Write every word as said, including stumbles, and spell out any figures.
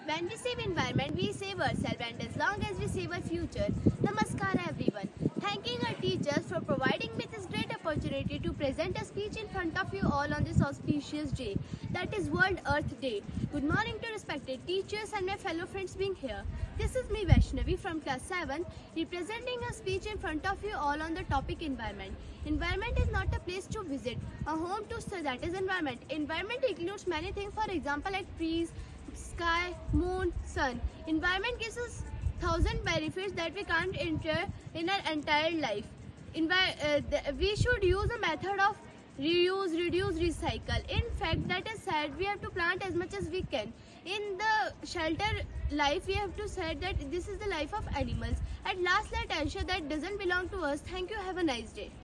When we save environment, we save ourselves, and as long as we save our future. Namaskar everyone. Thanking our teachers for providing me this great opportunity to present a speech in front of you all on this auspicious day, that is World Earth Day. Good morning to respected teachers and my fellow friends being here. This is me Vaishnavi from class seven, representing a speech in front of you all on the topic environment. Environment is not a place to visit, a home to study, that is environment. Environment includes many things, for example like trees, sky, moon, sun. Environment gives us thousand benefits that we can't enter in our entire life. Envi uh, we should use a method of reuse, reduce, recycle. In fact, that is said, we have to plant as much as we can. In the shelter life, we have to say that this is the life of animals. At last, let ensure that doesn't belong to us. Thank you. Have a nice day.